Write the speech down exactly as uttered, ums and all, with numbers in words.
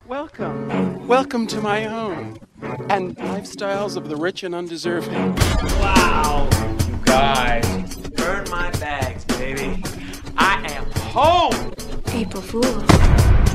Welcome. Welcome to my home. And lifestyles of the rich and undeserving. Wow. You guys. Burn my bags, baby. I am home. April Fool.